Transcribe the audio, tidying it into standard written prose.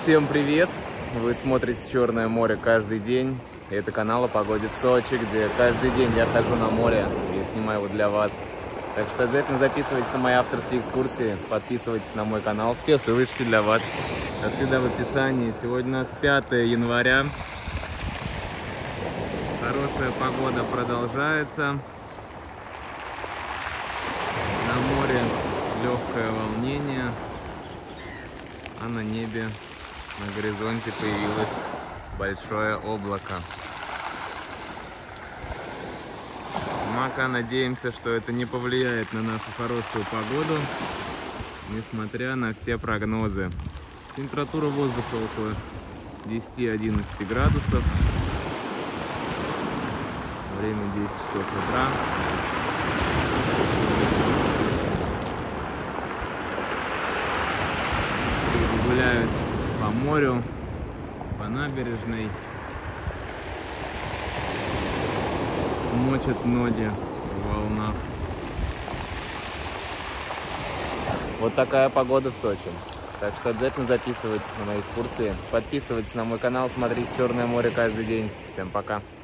Всем привет! Вы смотрите Черное море каждый день. Это канал о погоде в Сочи, где каждый день я хожу на море и снимаю его для вас. Так что обязательно записывайтесь на мои авторские экскурсии, подписывайтесь на мой канал. Все ссылочки для вас отсюда в описании. Сегодня у нас 5 января. Хорошая погода продолжается. На море легкое волнение, а на небе, на горизонте появилось большое облако. Однако надеемся, что это не повлияет на нашу хорошую погоду, несмотря на все прогнозы. Температура воздуха около 10-11 градусов. Время 10 часов утра. Люди гуляют по морю, по набережной, мочат ноги в волнах. Вот такая погода в Сочи. Так что обязательно записывайтесь на мои экскурсии, подписывайтесь на мой канал, смотрите Черное море каждый день. Всем пока!